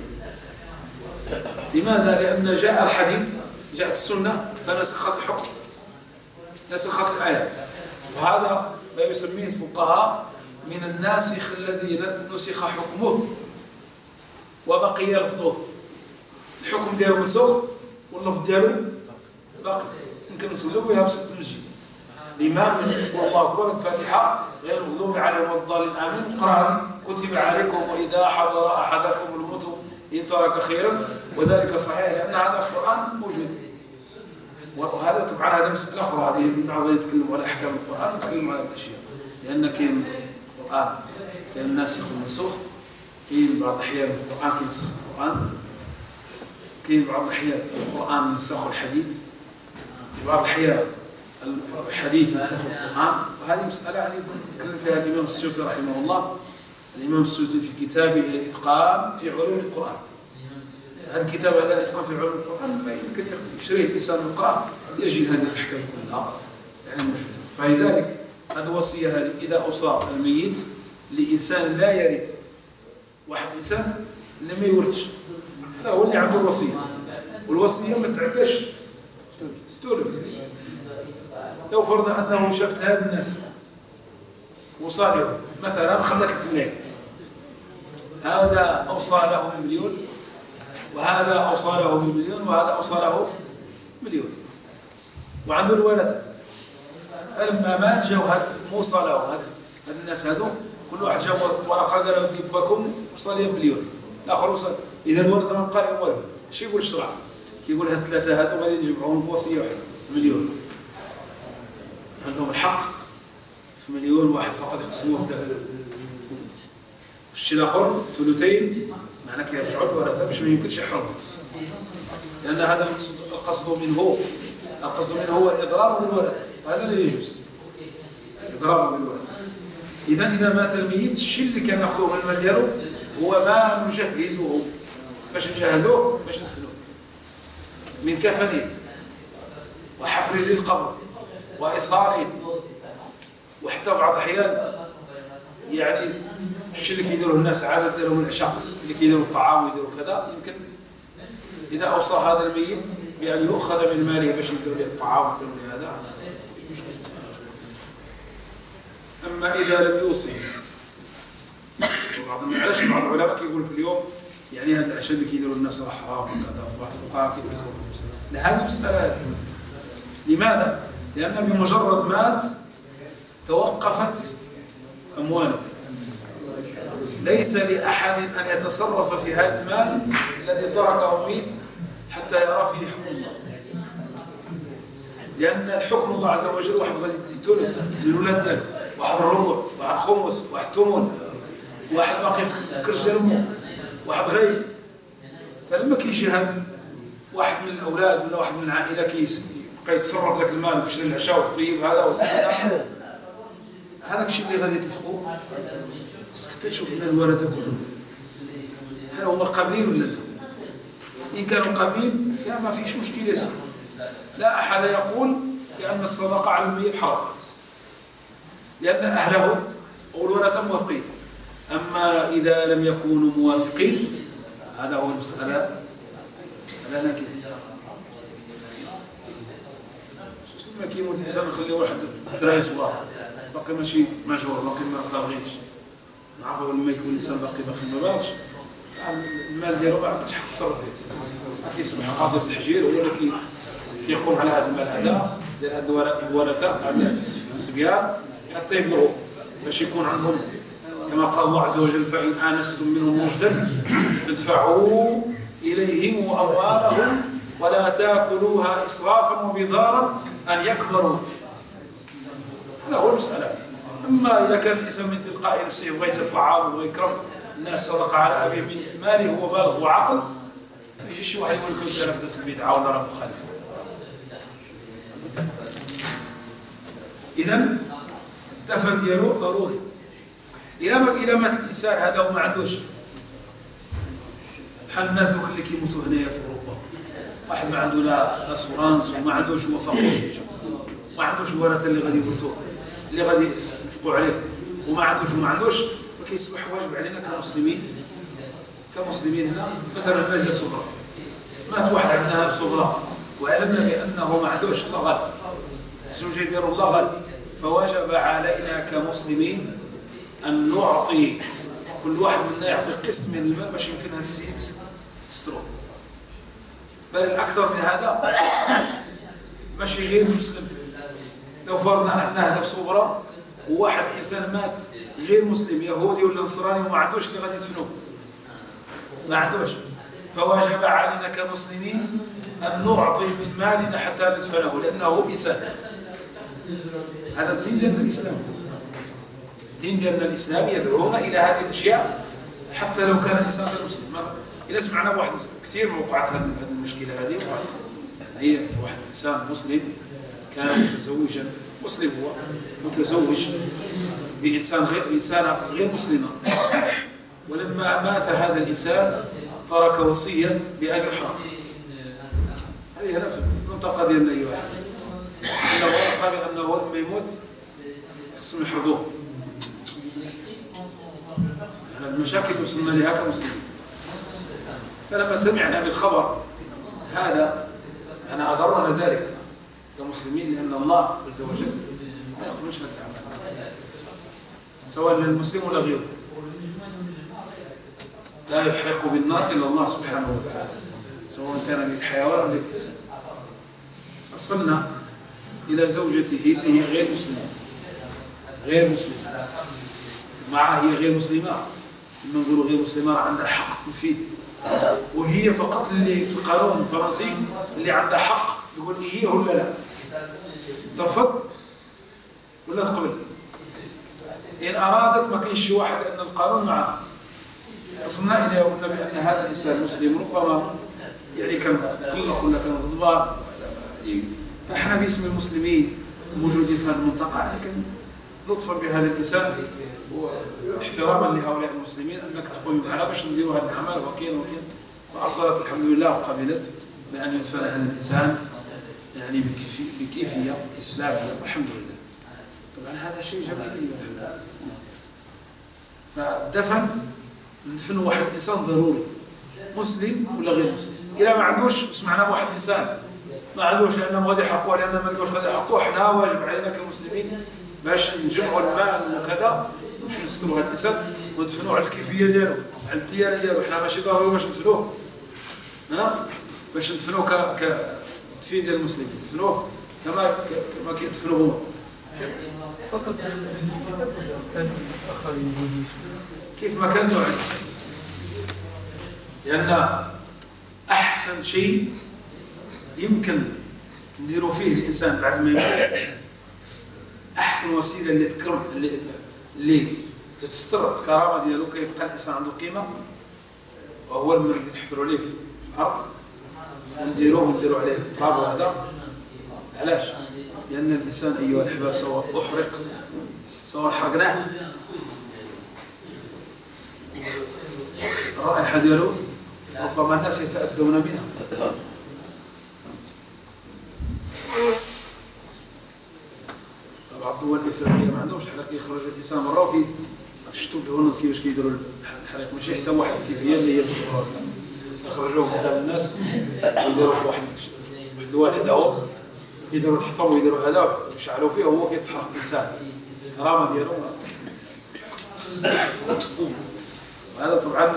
لماذا؟ لأن جاء الحديث، جاءت السنة فنسخت الحكم، نسخت الآية. وهذا ما يسميه الفقهاء من الناسخ الذي نسخ حكمه وبقي لفظه. الحكم ديالو منسوخ واللفظ ديالو باقي. يمكن نصلوا بها في المسجد الإمام يقول الله أكبر الفاتحة غير المغضوب عليهم ولا الضالين آمين، تقرأ هذه كتب عليكم وإذا حضر أحدكم الموت إن ترك خيرا، وذلك صحيح لأن هذا القرآن موجود. وهذا طبعا هذا مسألة أخرى، هذه من بعضهم يتكلموا على أحكام القرآن ويتكلموا على الأشياء، لأن كاين القرآن كاين الناسخ والمنسوخ، كاين بعض الأحيان القرآن كينسخ القرآن، كاين بعض الأحيان القرآن ينسخ الحديث، بعض الأحيان الحديث ينسخ القرآن. وهذه مسألة يعني تكلم فيها الإمام السيوطي رحمه الله. الإمام السيوطي في كتابه الإتقان في علوم القرآن، هذا الكتاب هذا الإتقان في علوم القرآن ما يمكن يشتريه الإنسان ويقرأ يجد هذه الأحكام كلها يعني موجودة. فلذلك هذه الوصية هذه إذا أوصى الميت لإنسان لا يرث، واحد إنسان اللي ما يورثش، هذا هو اللي عنده الوصية. والوصية ما تعداش تولد. لو فرضنا أنه شافت هذا الناس وصالهم مثلا خلى 3 ملايين، هذا أوصى له ب1,000,000 وهذا أوصى له ب1,000,000 وهذا أوصى له 1,000,000 وعنده الولد. فلما مات جاءوا هذا موصى له هذا الناس هذو كل واحد جاب ورقة قال له ودي باكم وصل لي 1,000,000 الآخر وصل. إذا الولد ما بقى لهم والو. اش يقول الشرع؟ كيقول هاد 3 هذو غادي نجمعوهم في وصية واحدة 1,000,000. عندهم الحق في 1,000,000 واحد فقط يقسموه 3. الشيء الآخر 2 معناه كيرجعوا الورثة باش ما يمكنش يحرموا، لأن هذا القصد منه هو الإضرار بالورثة، وهذا لا يجوز الإضرار بالورثة. إذا مات الميت الشيء اللي كان ناخذوه من المال ديالو هو ما نجهزه باش نجهزوه باش ندفنوه من كفن وحفر للقبر وإصهار، وحتى بعض الأحيان يعني الشيء اللي كيديروه الناس عادة ديالهم العشاء اللي كيديروا الطعام ويديروا كذا، يمكن إذا أوصى هذا الميت بأن يؤخذ من ماله باش يديروا له الطعام ويديروا له هذا مش مشكلة. أما إذا لم يوصي، علاش بعض العلماء كيقول في اليوم يعني هذا العشاء اللي كيديروا الناس راه حرام وكذا، وبعض الفقهاء كيدخلوا في المسألة. لهذه المسألة هذه لماذا؟ لأن بمجرد مات توقفت أمواله، ليس لأحد أن يتصرف في هذا المال الذي تركه ميت حتى يرى فيه حكم الله، لأن الحكم الله عز وجل واحد غادي يتولد للولاد ديالو، واحد الربع، واحد خمس، واحد ثمن، واحد باقي في كرش ديال امه، واحد غايب. فلما كيجي هذا واحد من الأولاد ولا واحد من العائلة كيبقى يتصرف ذاك المال ويشري العشاء والطيب هذا هذاك الشيء اللي غادي تنفقوا تشوف ان الورثه كلهم هل هما قابلين ولا لا؟ ان كانوا قابلين فما فيش مشكل يا سيدي. لا احد يقول بان الصدقه على الميت حرام، لأن أهله والورثة موافقين. أما إذا لم يكونوا موافقين هذا هو المسألة نكير. ما كيموت الإنسان يخلي واحد دراري صغار باقي ماشي مجهور باقي ما بغيتش نعرفوا لما يكون الإنسان باقي ما بالغش المال ديالو ما عندكش حق تصرف فيه. ما كيصبح قاضي التحجير هو اللي كيقوم على هذا المال هذا ديال هاد الورثة هاد الصبيان حتى يبلغوا باش يكون عندهم كما قال الله عز وجل فإن آنستم منهم رشدا فادفعوا إليهم أموالهم ولا تأكلوها إسرافا وبدارا أن يكبروا. هذا هو المسألة. أما إذا كان الإنسان من تلقاء نفسه يبغى يدير طعام ويكرم الناس صدق على أبيه من ماله هو بالغ وعقل ما يجيش شي واحد يقول لك أنا بدأت البدعة ولا راه مخالف. إذا الدفن ديالو ضروري. إذا مات الإنسان هذا وما عندوش بحال الناس اللي كيموتوا هنايا في أوروبا واحد ما عنده لا سورانس وما عندوش هو فقير ما عندوش الورثة اللي غادي يورثوه اللي غادي ينفقوا عليه وما عندوش فكيصبح واجب علينا كمسلمين هنا مثلا المازيه صغرى مات واحد عندنا في صغرى وعلمنا بأنه ما عندوش الله غالب الزوجة يديروا الله غالب فوجب علينا كمسلمين أن نعطي كل واحد منا يعطي قسط من المال باش يمكنها تسترو. بل الأكثر من هذا ماشي غير المسلم. لو فرضنا أن هدف صغرى وواحد إنسان مات غير مسلم يهودي ولا نصراني وما عندوش اللي غادي يدفنوه ما عندوش فوجب علينا كمسلمين أن نعطي من مالنا حتى ندفنه لأنه إنسان. هذا الدين ديالنا الإسلام. الدين ديالنا الإسلام يدعونا إلى هذه الأشياء حتى لو كان الإنسان غير مسلم. إذا سمعنا بواحد كثير ما وقعت هذه المشكلة هذه وقعت هي واحد إنسان مسلم كان متزوجا مسلم هو متزوج بإنسانة غير مسلمة ولما مات هذا الإنسان ترك وصية بأن يحرق. هذه هنا في المنطقة ديالنا أيها إنه وقع بأنه لما يموت خصهم يحرقوه. المشاكل وصلنا لها كمسلمين. فلما سمعنا بالخبر هذا أنا أضرنا ذلك كمسلمين لأن الله عز وجل ما يقبلش هذا العمل سواء للمسلم ولا غيره. لا يحرق بالنار إلا الله سبحانه وتعالى سواء كان للحيوان أو للإنسان. وصلنا إلى زوجته اللي هي غير مسلمة معها هي غير مسلمة. لما نقولوا غير مسلمة عندها حق تنفيذ وهي فقط اللي في القانون الفرنسي اللي عندها حق تقول إيه ولا لا ترفض ولا تقبل. إن أرادت ما كاينش شي واحد لأن القانون معها. وصلنا إلى قلنا بأن هذا الإنسان مسلم ربما يعني كان مطلق ولا كان غضبان فإحنا باسم المسلمين الموجودين في هذه المنطقة لكن لطفا بهذا الإنسان واحتراما لهؤلاء المسلمين أنك تقوم معنا باش نديروا هذا العمل وكين فأرسلت الحمد لله وقبلت بأن يدفن هذا الإنسان يعني بكيفية إسلامية والحمد لله. طبعا هذا شيء جميل. فالدفن ندفن واحد الإنسان ضروري مسلم ولا غير مسلم. إذا ما عندوش سمعنا واحد إنسان ما عندوش لأنه غادي يحقوه لأنه ما لقوش غادي يحقوه حنا واجب علينا كمسلمين باش نجمعوا المال وكذا باش نستروا هذا الإنسان وندفنوه على الكيفية ديالو على الديانة ديالو. حنا ماشي ضروري باش ندفنوه باش ندفنوه كتدفين ديال المسلمين ندفنوه كما كيدفنوه هما. فقط الكتاب ولا آخرين كيف ما كان نوع الإنسان لأن أحسن شيء يمكن نديروا فيه الإنسان بعد ما يموت أحسن وسيلة اللي تكرم اللي كتستر الكرامة ديالو كيبقى الإنسان عنده قيمة وهو المريض نحفروا عليه في الأرض ونديروا عليه التراب وهذا. علاش؟ لأن الإنسان أيها الأحباب سواء أحرق سواء حرقناه الرائحة ديالو ربما الناس يتأذون منها. طبعا الدول الإفريقية ما عندهمش بحال كيخرجوا الانسان مرة شفتوا الهنود كيفاش كيديروا الحريق، ماشي حتى واحد الكيفيه اللي هي مستوره، يخرجوه قدام الناس يديروا في واحد الواحد هو يديروا الحطب ويديروا هذا ويشعلوا فيه وهو كيتحرق الانسان الكرامه ديالو. هذا طبعا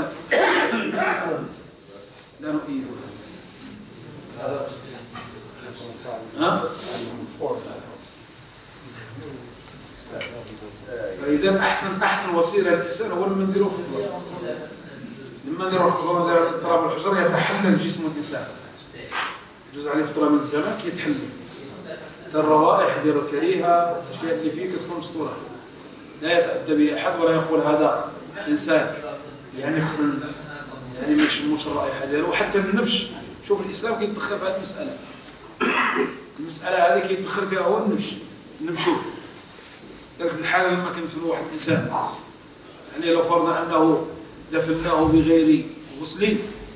لا نؤيد هذا. فإذا أحسن وسيلة للإنسان هو لما نديروا في القبر، لما نديروا القبر نديروا التراب والحجر يتحلل جسم الإنسان، يجوز عليه فترة من الزمن كيتحلل، الروائح ديال الكريهة الأشياء اللي فيه كتكون مستورة، لا يتأدى به أحد ولا يقول هذا إنسان يعني خصن يعني ما يشموش الرائحة ديالو. وحتى النفش، شوف الإسلام كيتدخل في هذه المسألة، المسألة هذه كيتدخل فيها هو النمشي. ذلك الحالة لما كنفنوا واحد الإنسان، يعني لو فرضنا أنه دفناه بغير غسل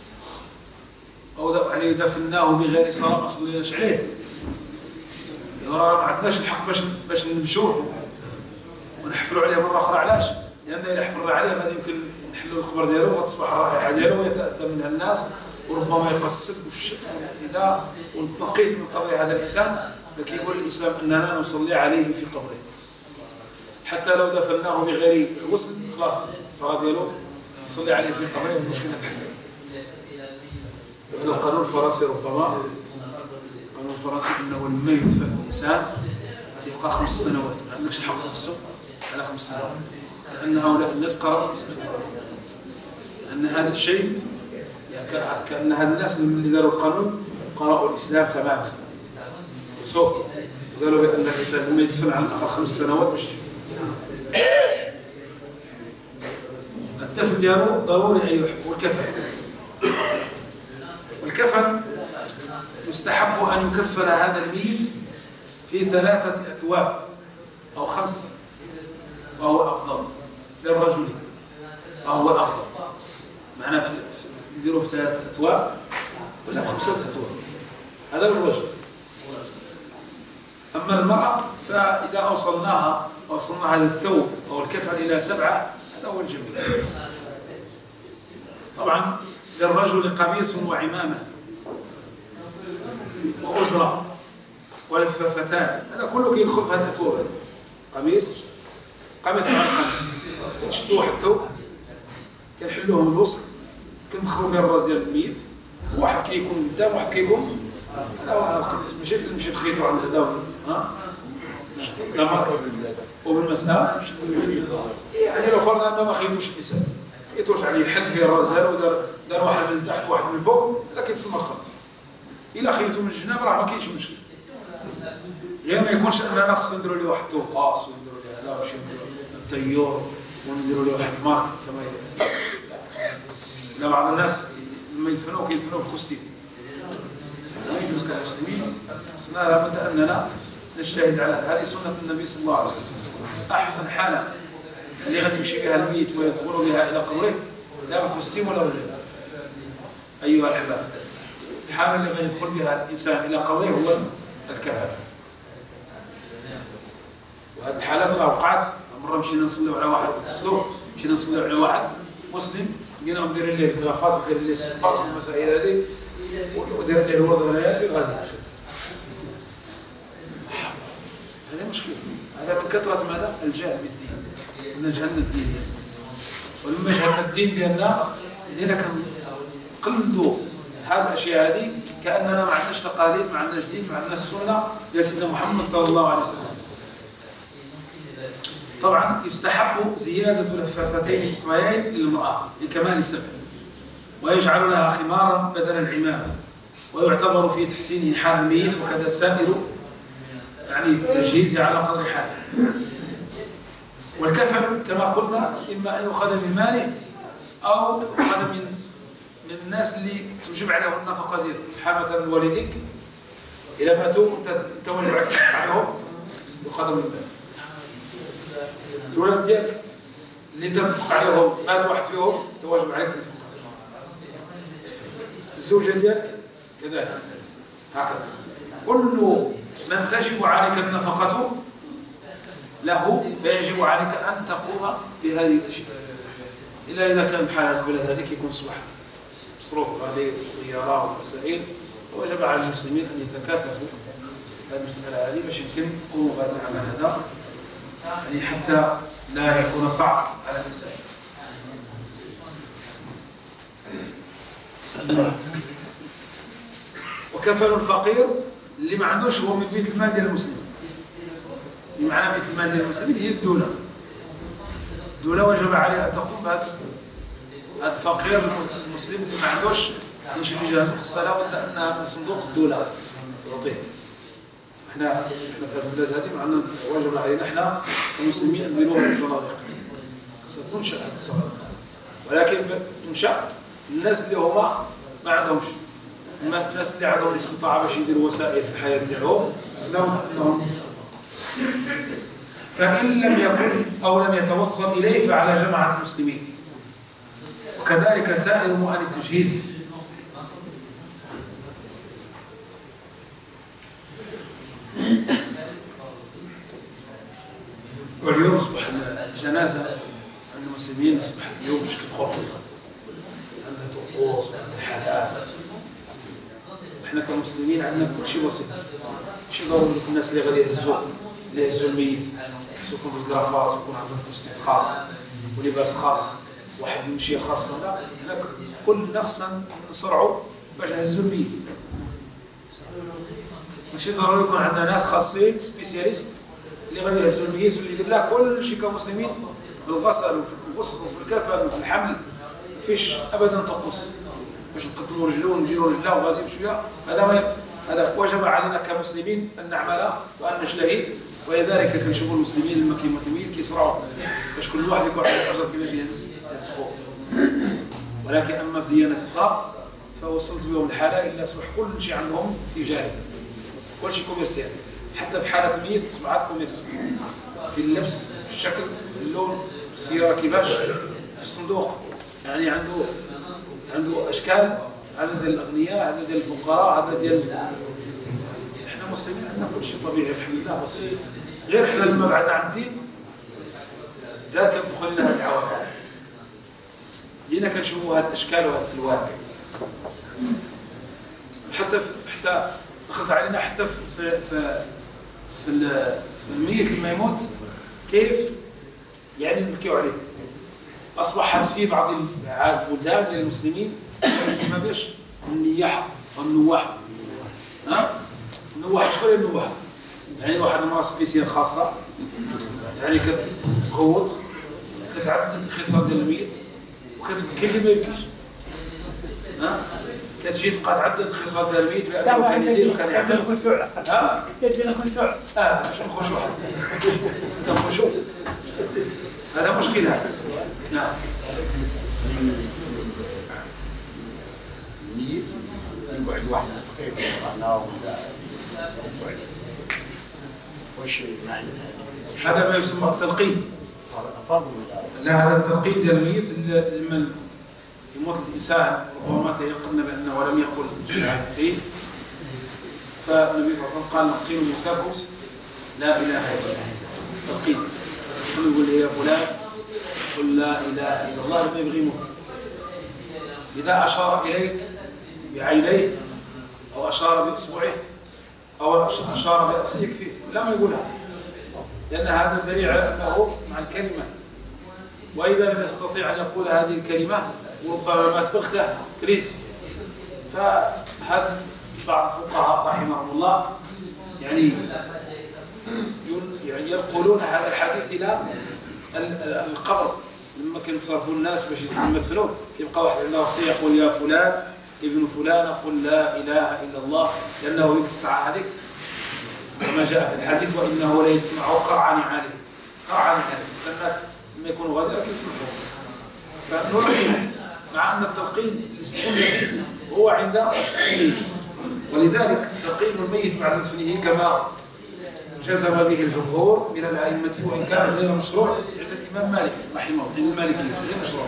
أو يعني دفناه بغير صلاة ما صليناش عليه، ما عندناش الحق باش نمشوه ونحفروا عليه مرة أخرى. علاش؟ لأن إذا حفرنا عليه غادي يمكن نحلوا القبر ديالو وغتصبح الرائحة ديالو ويتأذى منها الناس وربما يقسم إذا ونقيس من قبر هذا الإنسان. فكيقول الإسلام أننا نصلي عليه في قبره حتى لو دفناه بغير غسل، خلاص الصلاة ديالو نصلي عليه في قبره والمشكلة تحلت. وهذا القانون الفرنسي ربما القانون الفرنسي أنه لما يدفن الإنسان يبقى 5 سنوات، ما عندكش الحق تقصه على 5 سنوات، لأن هؤلاء الناس قرأوا الإسلام، لأن هذا الشيء يعني كأن هذا الناس اللي داروا القانون قرأوا الإسلام تماما سوء، وقالوا بأن الإنسان لما يدفن على الأقل 5 سنوات باش يشوف. الدفن ديالو ضروري أيوه. والكفن يستحب أن يكفن هذا الميت في 3 أثواب أو 5، وهو أفضل للرجل، وهو الأفضل. معناه نديروه في 3 أثواب ولا في 5 أثواب، هذا للرجل. أما المرأة فإذا أوصلنا هذا الثوب أو الكفن إلى 7، هذا هو الجميل. طبعا للرجل قميص وعمامة وأزرة ولفافتان، هذا كله كيدخل في هذه الأثواب. هذه قميص مع القميص كنشدوا واحد الثوب كنحلوه من الوسط كندخلوا فيه الراس ديال الميت، واحد كيكون قدام واحد كيكون هذا هو معنى القميص. ماشي تمشي تخيطوا عند هذا لا مارك وبالمسألة يعني لو فرضنا أنه ما خيطوش الإنسان، خيطوش عليه حل فيه الراس ديالو ودار واحد من التحت واحد من الفوق، هذا كيتسمى القميص. إلا خيطوا من الجناب راه ما كاينش مشكل، غير ما يكونش أننا خصنا نديروا ليه واحد الثوب خاص ونديروا ليه هذا وشي الطيور ونديروا ليه واحد المارك كما هي. لا بعض الناس لما يدفنوه كيدفنوه بكوستيم، لا يجوز كمسلمين. خصنا لابد أننا نجتهد على هذه سنة النبي صلى الله عليه وسلم. أحسن حالة اللي غادي يمشي بها الميت ويدخل بها إلى قبره لا بكوستيم ولا غيره أيها الأحباب. الحالة اللي غادي يدخل بها الإنسان إلى قبره هو الكفن. وهذه الحالات راه وقعت. مرة مشينا نصليو على واحد وغسلوه، مشينا نصليو على واحد مسلم لقيناهم دايرين ليه الكرافات ودايرين ليه السباط والمسائل هذه ودايرين ليه الورد هنايا في غادي آخر. هذا مشكلة. هذا من كثرة ماذا؟ الجهل بالدين. قلنا جهلنا الدين ديالنا، ولما جهلنا الدين ديالنا كنقلدوا هذه الأشياء هذه كأننا ما عندناش تقاليد، ما عندناش دين، ما عندناش السنة ديال سيدنا محمد صلى الله عليه وسلم. طبعا يستحب زيادة لفافتين اثنين للمرأة لكمال السبع، ويجعل لها خمارا بدل العمامة، ويعتبر في تحسينه حال الميت وكذا سائر يعني تجهيزه على قدر حاله. والكفن كما قلنا إما أن يؤخذ من ماله أو يؤخذ من الناس اللي تجب عليهم النفقة ديالهم. حامة والديك إلى ماتوا أنت واجب عليك عليهم يؤخذ من ماله. الولاد ديالك اللي انت تنفق عليهم مات واحد فيهم تواجب عليك النفقه. الزوجه ديالك كذلك هكذا. كل من تجب عليك النفقه له فيجب عليك أن تقوم بهذه الأشياء. إلا إذا كان بحال هذا البلد هذيك يكون صباح مصروف عليه الطيارة والوسائل، وجب على المسلمين أن يتكاتفوا هذه المسألة هذه باش يمكن يقوموا بهذا العمل هذا، يعني حتى لا يكون صعب على الإنسان. وكفل الفقير اللي ما عندوش هو من بيت المال ديال المسلمين. بمعنى بيت المال ديال المسلمين هي الدولة. الدولة وجب عليها أن تقوم بهذا الفقير المسلم اللي ما عندوش يمشي يجهزوا خصها لابد أنها من صندوق الدولة تعطيه. احنا في هذه البلاد هذه معنا واجب علينا احنا المسلمين نديروا هذه الصناديق. خصها تنشأ هذه الصناديق، ولكن تنشأ الناس اللي هما ما عندهمش، الناس اللي عندهم الاستطاعة باش يديروا وسائل في الحياة ديالهم سلام انهم فإن لم يكن أو لم يتوصل إليه فعلى جماعة المسلمين، وكذلك سائر مؤن التجهيز. واليوم أصبح الجنازة عند المسلمين أصبحت اليوم بشكل خطير، عندها طقوس وعندها حالات. احنا كمسلمين عندنا كل شيء بسيط، ماشي ضروري الناس اللي غادي يهزوا الميت يكون بالكرافات ويكون عندهم كوستيم خاص ولباس خاص واحد يمشي خاصة، لا احنا كلنا خصنا نصرعوا باش نهزوا الميت. ماشي ضروري يكون عندنا ناس خاصين سبيسياليست اللي غادي يهزوا الميت واللي لا، كل شيء كمسلمين بالغسل وفي الغسل وفي الكفن وفي الحمل ما فيش ابدا طقوس باش نقدموا رجلو ونديروا رجله وغادي بشويه. هذا وجب علينا كمسلمين ان نعمل وان نجتهد، ولذلك كنشوفوا المسلمين لما كيموت الميت كيصرعوا باش كل واحد يكون عنده اجر كيفاش يهز خوه. ولكن اما في ديانات اخرى فوصلت بهم الحاله الا اصبح كل شيء عندهم تجاري، كل شيء كوميرسيال، حتى في حاله الميت اصبحت كوميرس، في اللبس، في الشكل، في اللون، في السياره كيفاش، في الصندوق، يعني عنده اشكال. هذا ديال الاغنياء، هذا ديال الفقراء، هذا ديال احنا مسلمين عندنا كل شيء طبيعي الحمد لله بسيط. غير احنا لما بعدنا عن الدين دا كندخل لنا هذه العوالم، دينا كنشوفوا هذه الاشكال وهذه الالوان. حتى دخلت علينا حتى في الميت لما يموت كيف يعني نبكيو عليه. اصبحت في بعض البلدان ديال المسلمين يسمى باش النياحه والنواحه. النواحه شكون هي النواحه؟ يعني واحد المراه سبيسيال خاصه، يعني كتغوط كتعدد الخصال ديال الميت وكتبكي اللي ما يبكيش. كتجي تبقى تعدد الخصال ديال الميت بانه كان يدير وكان يعمل الخشوع. كدير الخشوع. شنو الخشوع؟ هذا الخشوع هذا مشكل هذا. نعم. الميت يقعد واحد وش معنى هذا ما يسمى التلقين. لا، هذا التلقين ديال الميت لما يموت الانسان ربما تيقن بانه ولم يقل الشهادتين، فالنبي صلى الله عليه وسلم قال لقينوا موتاكم لا اله الا الله. تلقين يقول لي يا فلان قل لا اله الا الله لما يبغي يموت. اذا اشار اليك بعينيه او اشار باصبعه او اشار براسه يكفيه، لا ما يقولها، لان هذا دليل على انه مع الكلمه. واذا لم يستطيع ان يقول هذه الكلمه وربما مات بغته كريز. فهذا بعض الفقهاء رحمهم الله يعني ينقلون هذا الحديث الى القبر. لما كينصرفوا الناس باش يدفنوه كيبقى واحد عنده وصيه يقول يا فلان ابن فلان قل لا اله الا الله، لانه ديك الساعه هذيك كما جاء في الحديث وانه لا يسمع قرع نعاله. قرع نعاله الناس لما يكونوا غادي راه كيسمعوا. فنرحب مع ان التلقين للسنه فيه هو عند الميت، ولذلك تلقين الميت بعد دفنه كما جزم به الجمهور من الائمه وان كان غير مشروع عند الامام مالك رحمه الله، عند المالكيه غير مشروع.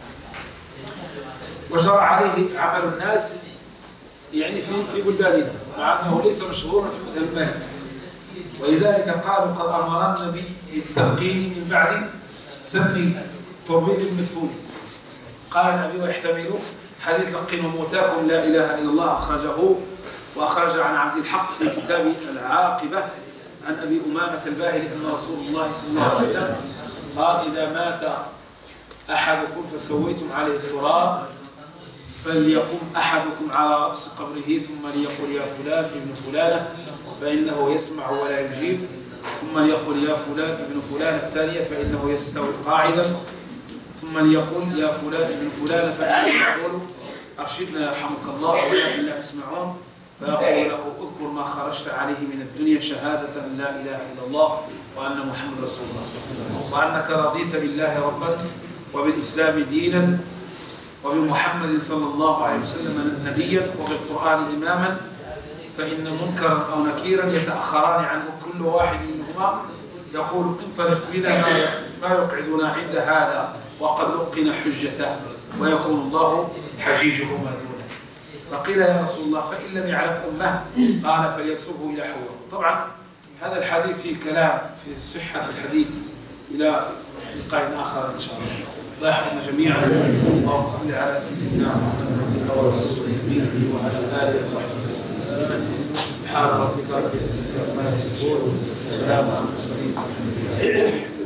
وجرى عليه عمل الناس يعني في بلداننا، مع انه ليس مشهورا في المذهب المالكي. ولذلك قالوا قد أمر النبي بالتلقين من بعد سن طويل المدفون. قال النبي ويحتمل حديث لقنوا موتاكم لا إله إلا الله وأخرج عن عبد الحق في كتاب العاقبة عن أبي أمامة الباهلي أن رسول الله صلى الله عليه وسلم قال إذا مات أحدكم فسويتم عليه التراب فليقم أحدكم على رأس قبره ثم ليقل يا فلان ابن فلانة فإنه يسمع ولا يجيب ثم ليقل يا فلان ابن فلان الثانية فإنه يستوي قاعدا ثم ليقل يا فلان ابن فلان فإنه يقول أرشدنا يرحمك الله ولكن لا تسمعون فيقول له اذكر ما خرجت عليه من الدنيا شهادة أن لا إله إلا الله وأن محمد رسول الله وأنك رضيت بالله ربا وبالإسلام دينا وبمحمد صلى الله عليه وسلم نبيا وبالقرآن إماما فإن منكرا أو نكيرا يتأخران عنه كل واحد منهما يقول انطلق بنا ما يقعدنا عند هذا وقد لقن حجته ويكون الله حجيجه ما دونه. فقيل يا رسول الله فإن لم يعلم أمه قال فلينسبه إلى حواء. طبعا هذا الحديث فيه كلام في صحة الحديث إلى لقاء آخر إن شاء الله. الله يحفظنا جميعا. اللهم صل على سيدنا محمد عبدك ورسولك النبي وعلى آله وصحبه وسلم. سبحان ربك رب العزة عما يصفون وسلام على المرسلين.